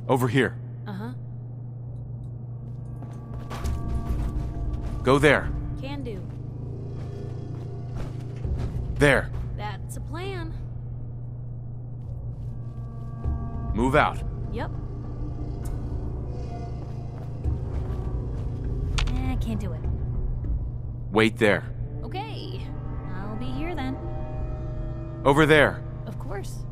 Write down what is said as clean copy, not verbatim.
Over here. Uh-huh. Go there. Can do. There. That's a plan. Move out. Yep. Can't do it. Wait there. Okay. I'll be here then. Over there. Of course.